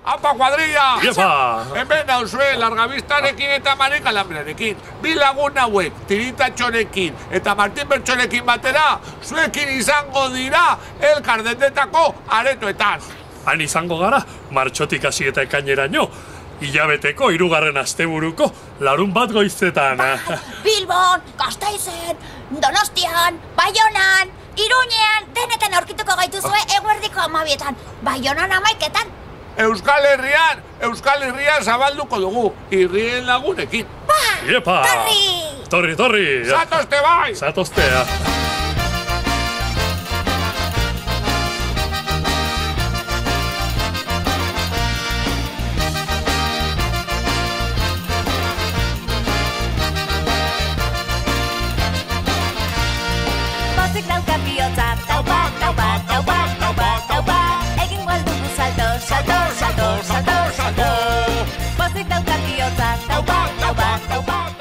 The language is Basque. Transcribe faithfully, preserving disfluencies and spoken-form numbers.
Apa, kuadrilla! Iepa! Hemen dauzue, largabistarekin eta marikalambrarekin. Bi lagun hauek, tiritatxorekin eta Martin Bertxorekin batera, zuekin izango dira elkardendetako aretoetan. Han izango gara, martxotik hasi eta ekaineraino, hilabeteko hirugarren asteburuko larun bat goizetan. Bilbon, Gasteizen, Donostian, Baionan, Iruñean, denetan aurkituko gaituzue eguerdiko amabietan. Baionan amaiketan. Euskal Herrian, Euskal Herrian zabalduko dugu, irrien lagunekin. Ba, Iepa! torri! Torri, torri! Zatozte bai! Zatoztea! Pozik dauka bihotza, taupa, taupa, taupa, taupa, taupa. Egin gualdugu salto, salto, salto, salto, salto. Pozik dauka bihotza, taupa, taupa, taupa.